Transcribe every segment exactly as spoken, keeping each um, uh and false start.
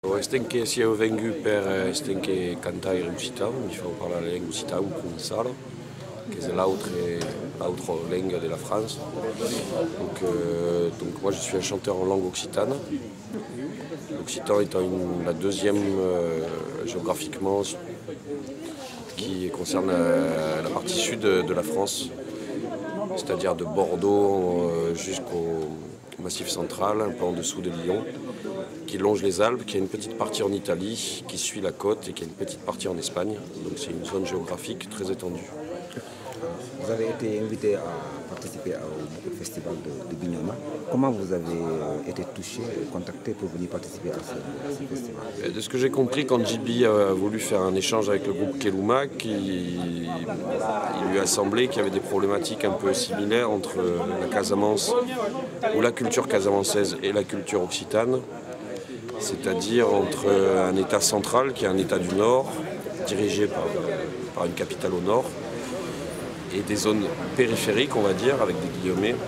Estem que si eu vengu per estem que cantar en occitano, mi fa parlar la langue occitano provençale, qui est l'autre l'autre langue de la France. Donc, euh, donc moi je suis un chanteur en langue occitane. L'occitan étant une, la deuxième euh, géographiquement qui concerne la, la partie sud de, de la France, c'est-à-dire de Bordeaux euh, jusqu'au Massif central, un peu en dessous de Lyon, qui longe les Alpes, qui a une petite partie en Italie, qui suit la côte et qui a une petite partie en Espagne. Donc c'est une zone géographique très étendue. Vous avez été invité à participer au festival de, de Bignona. Comment vous avez été touché, contacté pour venir participer à ce, à ce festival? De ce que j'ai compris, quand J B a voulu faire un échange avec le groupe Keloumak, il, il lui a semblé qu'il y avait des problématiques un peu similaires entre la Casamance, ou la culture casamançaise et la culture occitane, c'est-à-dire entre un État central qui est un État du Nord, dirigé par, par une capitale au nord, et des zones périphériques, on va dire, avec des guillemets,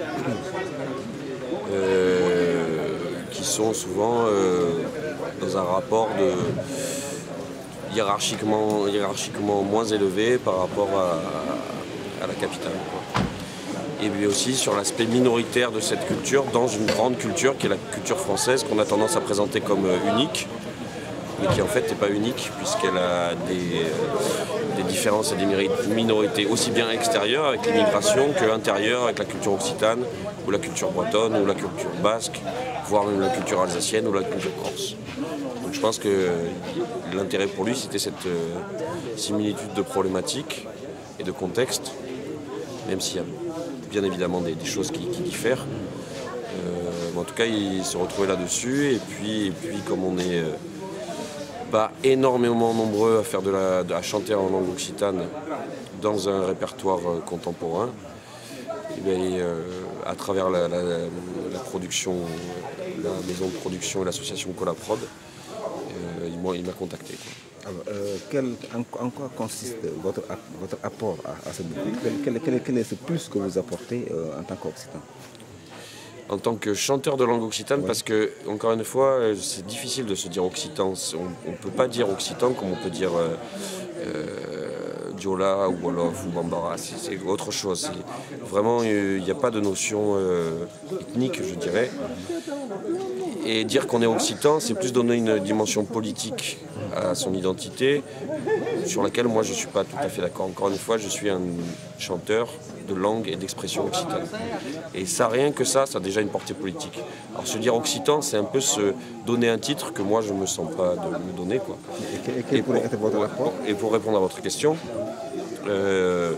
euh, qui sont souvent euh, dans un rapport de, hiérarchiquement, hiérarchiquement moins élevé par rapport à, à la capitale, quoi. Et puis aussi sur l'aspect minoritaire de cette culture dans une grande culture qui est la culture française, qu'on a tendance à présenter comme unique, mais qui en fait n'est pas unique puisqu'elle a des, des différences et des minorités aussi bien extérieures avec l'immigration qu'intérieures avec la culture occitane ou la culture bretonne ou la culture basque, voire même la culture alsacienne ou la culture corse. Donc je pense que l'intérêt pour lui c'était cette similitude de problématiques et de contexte, même s'il y a bien évidemment des, des choses qui, qui diffèrent. Euh, en tout cas il se retrouvait là-dessus et puis, et puis comme on est euh, pas énormément nombreux à, faire de la, à chanter en langue occitane dans un répertoire euh, contemporain, et bien, euh, à travers la, la, la production, la maison de production et l'association Colaprod, euh, il m'a contacté, quoi. Alors, euh, quel, en, en quoi consiste votre, votre apport à, à ce groupe? Quel, quel, quel est ce plus que vous apportez euh, en tant qu'occitan? En tant que chanteur de langue occitane, ouais. Parce que, encore une fois, c'est difficile de se dire occitan. On ne peut pas dire occitan comme on peut dire euh, euh, diola ou wolof ou bambara. C'est autre chose. Vraiment, il n'y a pas de notion euh, ethnique, je dirais. Et dire qu'on est occitan, c'est plus donner une dimension politique à son identité, sur laquelle moi je ne suis pas tout à fait d'accord. Encore une fois, je suis un chanteur de langue et d'expression occitane. Et ça, rien que ça, ça a déjà une portée politique. Alors se dire occitan, c'est un peu se donner un titre que moi je ne me sens pas de me donner, quoi. Et, quel et, pour, être votre rapport et pour répondre à votre question, euh,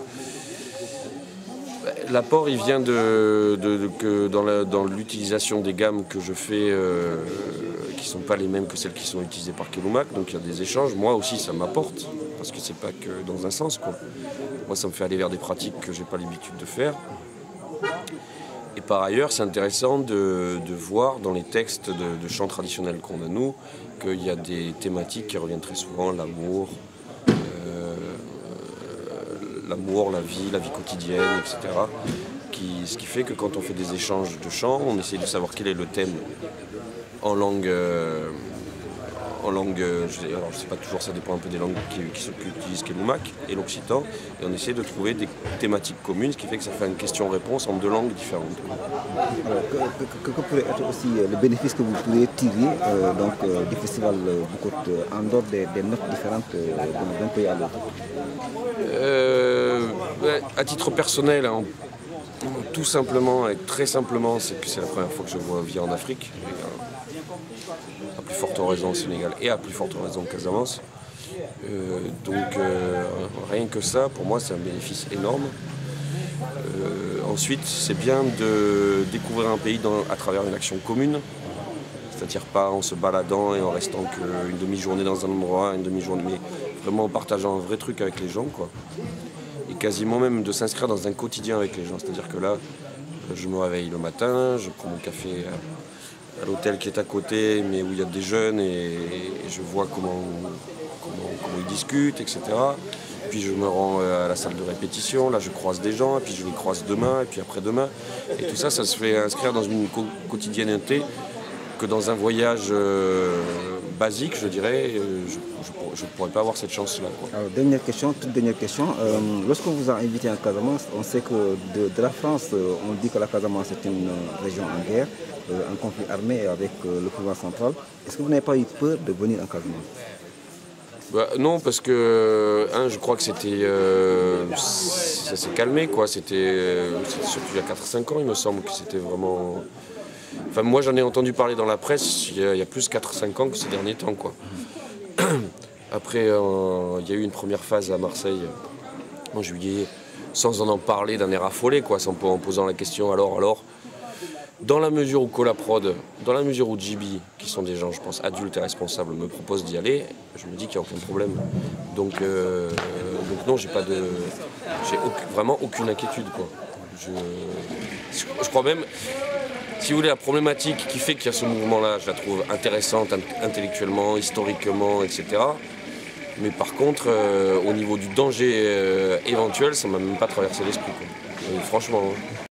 l'apport il vient de, de, de que dans l'utilisation des gammes que je fais, euh, qui ne sont pas les mêmes que celles qui sont utilisées par Keloumak, donc il y a des échanges. Moi aussi ça m'apporte, parce que c'est pas que dans un sens, quoi. Moi ça me fait aller vers des pratiques que j'ai pas l'habitude de faire. Et par ailleurs c'est intéressant de, de voir dans les textes de, de chants traditionnels qu'on a nous, qu'il y a des thématiques qui reviennent très souvent, l'amour, euh, l'amour, la vie, la vie quotidienne, et cetera. Qui, ce qui fait que quand on fait des échanges de chants, on essaie de savoir quel est le thème en langue, euh, en langue, euh, je, alors je sais pas toujours, ça dépend un peu des langues qui, qui, qui utilisent Keloumak et l'occitan, et on essaie de trouver des thématiques communes, ce qui fait que ça fait une question-réponse en deux langues différentes. Alors, que, que, que pourrait être aussi le bénéfice que vous pourriez tirer euh, donc, euh, du festival Boucotte, en dehors des, des notes différentes euh, d'un pays à l'autre? euh, À titre personnel, hein, tout simplement et très simplement, c'est que c'est la première fois que je vois vivre en Afrique, à plus forte raison au Sénégal et à plus forte raison au Casamance. Euh, donc euh, rien que ça, pour moi, c'est un bénéfice énorme. Euh, ensuite, c'est bien de découvrir un pays dans, à travers une action commune, c'est-à-dire pas en se baladant et en restant qu'une demi-journée dans un endroit, une demi-journée, mais vraiment en partageant un vrai truc avec les gens, quoi. Et quasiment même de s'inscrire dans un quotidien avec les gens. C'est-à-dire que là, je me réveille le matin, je prends mon café à, à l'hôtel qui est à côté, mais où il y a des jeunes, et, et je vois comment, comment, comment ils discutent, et cetera. Puis je me rends à la salle de répétition, là je croise des gens, et puis je les croise demain, et puis après-demain. Et tout ça, ça se fait inscrire dans une quotidienneté que dans un voyage euh, basique, je dirais, je ne pourrais pas avoir cette chance-là. Alors, dernière question, toute dernière question. Euh, Lorsqu'on vous a invité en Casamance, on sait que de, de la France, on dit que la Casamance est une région en guerre, euh, un conflit armé avec euh, le pouvoir central. Est-ce que vous n'avez pas eu peur de venir en Casamance? Bah, non, parce que hein, je crois que c'était, euh, ça s'est calmé, quoi. C'était euh, surtout il y a quatre cinq ans, il me semble que c'était vraiment. Enfin, moi, j'en ai entendu parler dans la presse il y a, il y a plus quatre cinq ans que ces derniers temps, quoi. Après, euh, il y a eu une première phase à Marseille en juillet, sans en parler d'un air affolé, quoi, sans, en posant la question alors, alors. Dans la mesure où Colaprod, dans la mesure où J B, qui sont des gens, je pense, adultes et responsables, me proposent d'y aller, je me dis qu'il n'y a aucun problème. Donc, euh, donc non, j'ai pas de, j'ai aucun, vraiment aucune inquiétude, quoi. Je, je crois même, si vous voulez, la problématique qui fait qu'il y a ce mouvement-là, je la trouve intéressante intellectuellement, historiquement, et cetera. Mais par contre, euh, au niveau du danger euh, éventuel, ça ne m'a même pas traversé l'esprit, quoi. Et franchement.